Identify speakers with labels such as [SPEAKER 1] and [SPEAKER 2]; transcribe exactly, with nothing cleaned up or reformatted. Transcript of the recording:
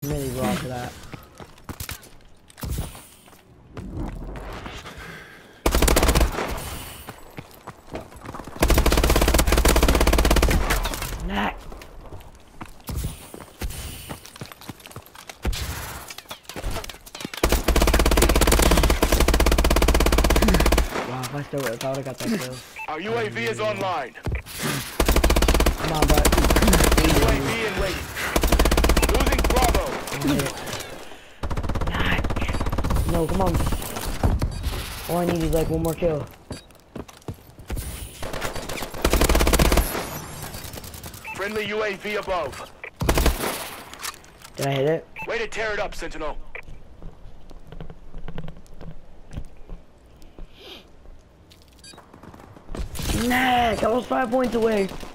[SPEAKER 1] Really raw for that. Nah. Wow, if I still would have thought I got that kill.
[SPEAKER 2] Our U A V is online.
[SPEAKER 1] Come on, bud.
[SPEAKER 2] U A V in waiting. Losing Bravo.
[SPEAKER 1] Nah. No, come on. All I need is like one more kill.
[SPEAKER 2] Friendly U A V above.
[SPEAKER 1] Did I hit it?
[SPEAKER 2] Way to tear it up, Sentinel.
[SPEAKER 1] Nah, I was five points away.